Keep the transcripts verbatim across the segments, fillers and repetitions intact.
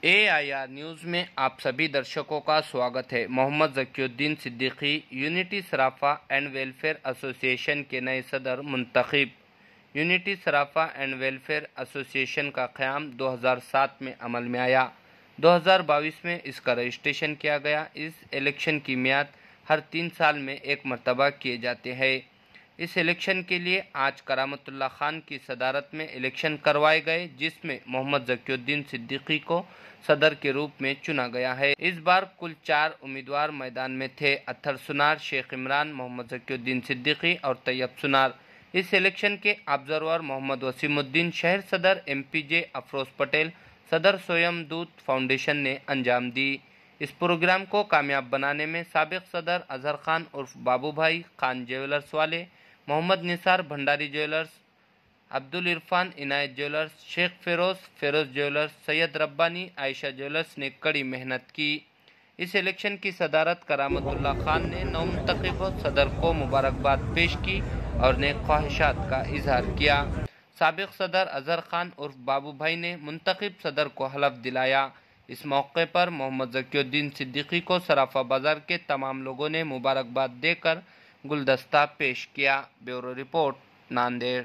A I R news में आप सभी दर्शकों का स्वागत है। Mohammed Zakiuddin Siddiqui unity Sarafa and welfare association के नए सदर मुंतखब। Unity Sarafa and welfare association का क़याम दो हज़ार सात में अमल में आया। दो हज़ार बाईस में इसका रजिस्ट्रेशन किया गया। इस इलेक्शन की मियाद हर तीन साल में एक मरतबा किए जाते हैं। इस इलेक्शन के लिए आज करामतुल्लाह खान की सदारत में इलेक्शन करवाए गए, जिसमें मोहम्मद ज़कीउद्दीन सिद्दीकी को सदर के रूप में चुना गया है। इस बार कुल चार उम्मीदवार मैदान में थे: अत्थर सुनार, शेख इमरान, मोहम्मद ज़कीउद्दीन सिद्दीकी और तैयब सुनार। इस इलेक्शन के ऑब्जर्वर मोहम्मद वसीमुद्दीन, शहर सदर M P J Afroz Patel, सदर सोयम दूत फाउंडेशन ने अंजाम दी। इस प्रोग्राम को कामयाब बनाने में साबिक सदर अजहर खान उर्फ बाबू भाई, खान ज्वेलर्स वाले, Mohammed Nisar Bhandari jewellers, Abdul Irfan Inayat jewellers, Sheikh Feroz Feroz jewellers, Syed Rabbani Ayesha jewellers ने कड़ी मेहनत की। इस इलेक्शन की सदारत करामतुल्लाह खान ने नौमुंतखब सदर को मुबारकबाद पेश की और नेक ख्वाहिशात का इजहार किया। साबिक सदर अजहर खान उर्फ बाबू भाई ने मुंतखब सदर को हलफ दिलाया। इस मौके पर मोहम्मद ज़कीउद्दीन सिद्दीकी को सराफा बाजार के तमाम लोगों ने मुबारकबाद देकर गुलदस्ता पेश किया। Bureau report, Nanded.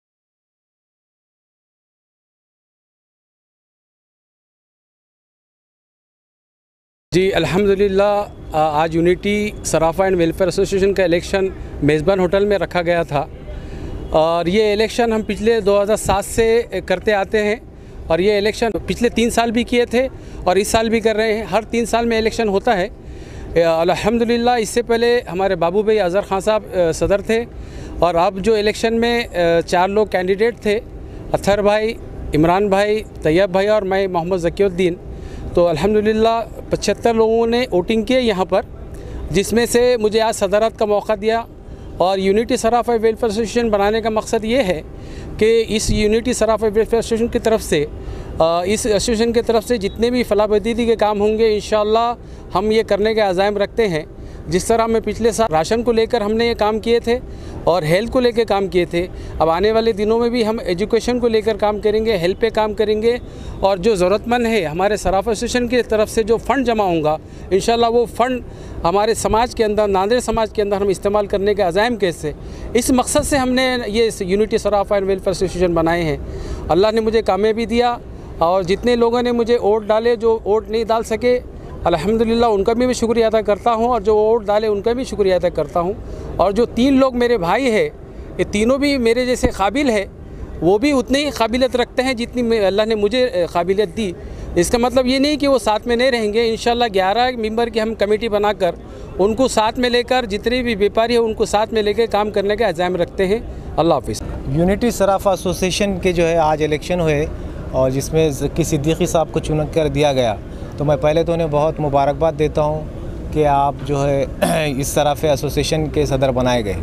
जी अल्हम्दुलिल्लाह, आज unity Sarafa and welfare association का इलेक्शन मेज़बान होटल में रखा गया था और ये इलेक्शन हम पिछले दो हज़ार सात से करते आते हैं और ये इलेक्शन पिछले तीन साल भी किए थे और इस साल भी कर रहे हैं। हर तीन साल में इलेक्शन होता है। अल्हम्दुलिल्लाह, इससे पहले हमारे बाबू भाई अजहर खान साहब सदर थे और अब जो इलेक्शन में चार लोग कैंडिडेट थे, अत्थर भाई, इमरान भाई, तैयब भाई और मैं मोहम्मद ज़कीउद्दीन। तो अल्हम्दुलिल्लाह पचहत्तर लोगों ने वोटिंग किए यहाँ पर, जिसमें से मुझे आज सदारत का मौका दिया। और यूनिटी सराफा वेलफेयर एसोसिएशन बनाने का मकसद ये है कि इस यूनिटी सराफा वेलफेयर एसोसिएशन की तरफ से इस एसोसिएशन की तरफ से जितने भी फलाह बहबूदी के काम होंगे इंशाअल्लाह हम ये करने के अज़ाइम रखते हैं। जिस तरह हमें पिछले साल राशन को लेकर हमने ये काम किए थे और हेल्थ को लेकर काम किए थे, अब आने वाले दिनों में भी हम एजुकेशन को लेकर काम करेंगे, हेल्थ पे काम करेंगे और जो ज़रूरतमंद है हमारे सराफा एसोसिएशन की तरफ से जो फ़ंड जमा होगा इंशाअल्लाह वो फ़ंड हमारे समाज के अंदर, नांदेड़ समाज के अंदर हम इस्तेमाल करने के अज़ाइम कैसे, इस मकसद से हमने ये unity Sarafa and welfare association बनाए हैं। अल्लाह ने मुझे कामयाबी दिया और जितने लोगों ने मुझे वोट डाले, जो वोट नहीं डाल सके, अल्हम्दुलिल्लाह उनका भी मैं शुक्रिया अदा करता हूं और जो वोट डाले उनका भी शुक्रिया अदा करता हूं। और जो तीन लोग मेरे भाई हैं, ये तीनों भी मेरे जैसे काबिल है, वो भी उतनी ही काबिलियत रखते हैं जितनी अल्लाह ने मुझे काबिलियत दी। इसका मतलब ये नहीं कि वो साथ में नहीं रहेंगे। इंशाअल्लाह ग्यारह मेंबर की हम कमेटी बनाकर उनको साथ में लेकर, जितने भी व्यापारी हैं उनको साथ में लेकर काम करने का अज़ाइम रखते हैं। अल्लाह हाफ़िज़। यूनिटी सराफा एसोसिएशन के जो है आज इलेक्शन हुए और जिसमें ज़की सिद्दीकी साहब को चुन कर दिया गया, तो मैं पहले तो उन्हें बहुत मुबारकबाद देता हूं कि आप जो है इस सराफे एसोसिएशन के सदर बनाए गए।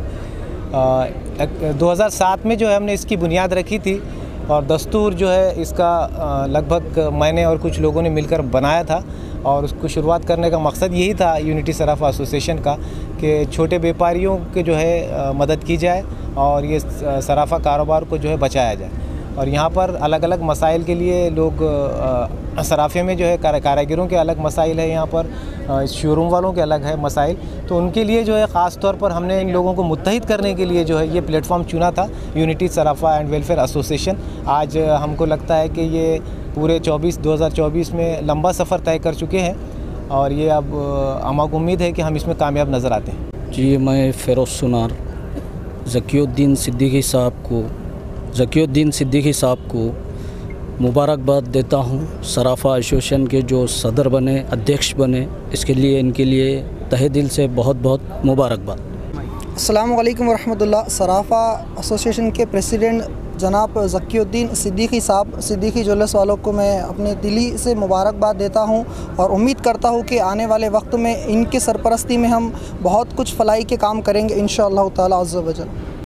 दो हज़ार सात में जो है हमने इसकी बुनियाद रखी थी और दस्तूर जो है इसका लगभग मैंने और कुछ लोगों ने मिलकर बनाया था और उसको शुरुआत करने का मकसद यही था यूनिटी सराफा एसोसिएशन का कि छोटे व्यापारियों के जो है मदद की जाए और ये सराफा कारोबार को जो है बचाया जाए। और यहाँ पर अलग अलग मसाइल के लिए लोग सराफे में जो है कारीगरों के अलग मसाइल है, यहाँ पर शोरूम वालों के अलग है मसाइल, तो उनके लिए जो है ख़ास तौर पर हमने इन लोगों को मुत्तहिद करने के लिए जो है ये प्लेटफॉर्म चुना था, unity Sarafa and welfare association. आज हमको लगता है कि ये पूरे चौबीस दो हज़ार चौबीस में लंबा सफ़र तय कर चुके हैं और ये अब हमको उम्मीद है कि हम इसमें कामयाब नज़र आते हैं। जी, मैं फिरोज सुनार ज़कीउद्दीन सिद्दीकी साहब को ज़कीउद्दीन सिद्दीकी साहब को मुबारकबाद देता हूँ। सराफा एसोसिएशन के जो सदर बने, अध्यक्ष बने, इसके लिए इनके लिए तहे दिल से बहुत बहुत मुबारकबाद। अस्सलामु अलैकुम वरहमतुल्लाह। सराफा एसोसिएशन के प्रेसिडेंट जनाब ज़कीउद्दीन सिद्दीकी साहब, सिद्दीकी ज्वेलर्स वालों को मैं अपने दिली से मुबारकबाद देता हूं और उम्मीद करता हूं कि आने वाले वक्त में इनके सरपरस्ती में हम बहुत कुछ फलाई के काम करेंगे इंशाअल्लाह ताला अज़्ज़ा वजल।